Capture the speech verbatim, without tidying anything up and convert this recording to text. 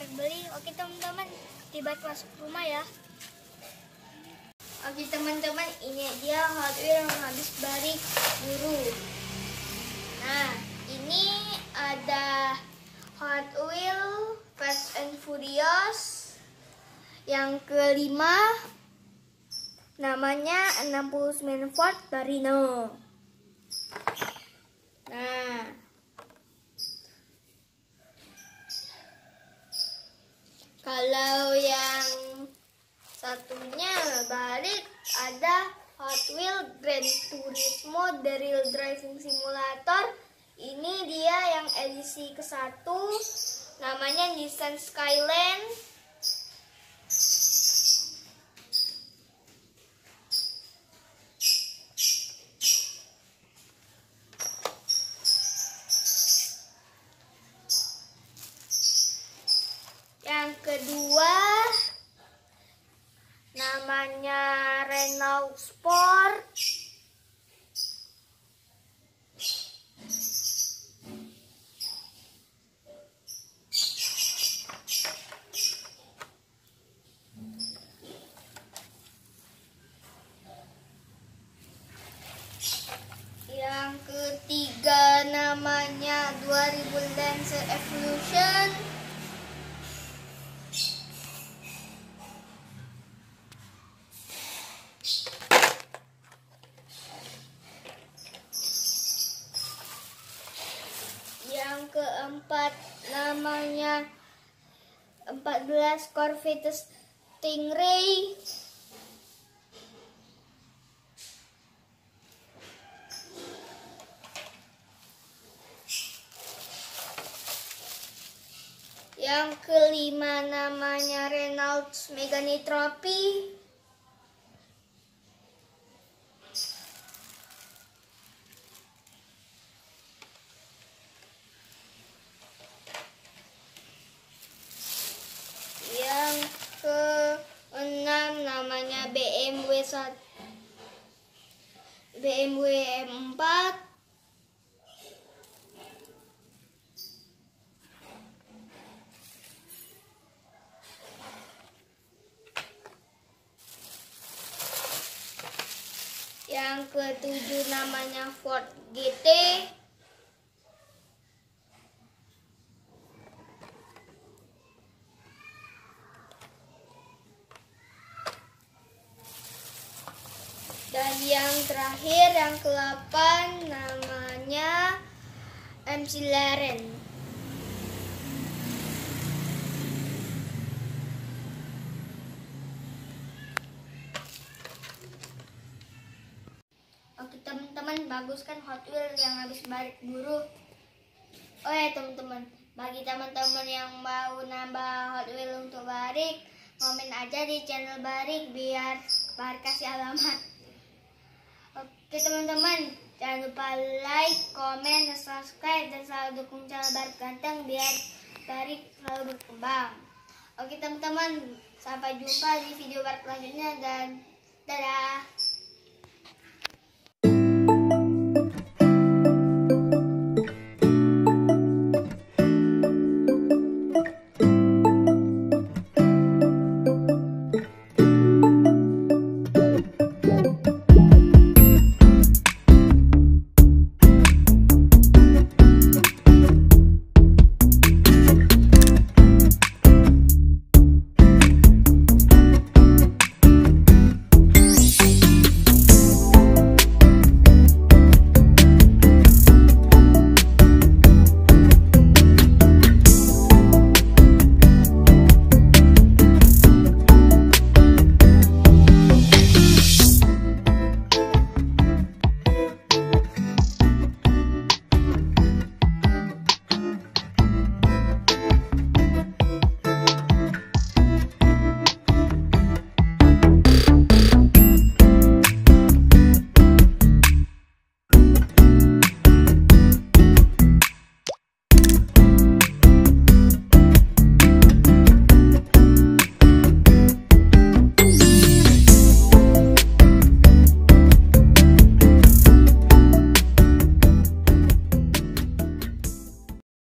baru beli. Oke teman-teman, tiba masuk rumah ya. Oke teman-teman, ini dia Hot Wheels yang habis balik buru. Nah, ini ada Hot Wheels Fast and Furious yang kelima, namanya enam puluh sembilan Ford Barino. Nah, kalau yang satunya balik ada Hot Wheels Gran Turismo The Real Driving Simulator. Ini dia yang edisi ke satu, namanya Nissan Skyline. Yang kedua namanya Renault Sport. Yang ketiga namanya dua ribu Lancer Evolution. Yang keempat namanya empat belas Corvette Stingray. Yang kelima namanya Renault Megane Trophy. Yang keenam namanya B M W B M W M empat. Yang ketujuh namanya Ford G T. Dan yang terakhir yang kedelapan namanya McLaren. Oke teman-teman, bagus kan Hot Wheels yang habis balik buru. Oh ya teman-teman, bagi teman-teman yang mau nambah Hot Wheels untuk Barik, komen aja di channel Barik biar Barik kasih alamat. Oke teman-teman, jangan lupa like, komen, dan subscribe, dan selalu dukung channel Barik Ganteng biar Barik selalu berkembang. Oke teman-teman, sampai jumpa di video Barik selanjutnya dan dadah.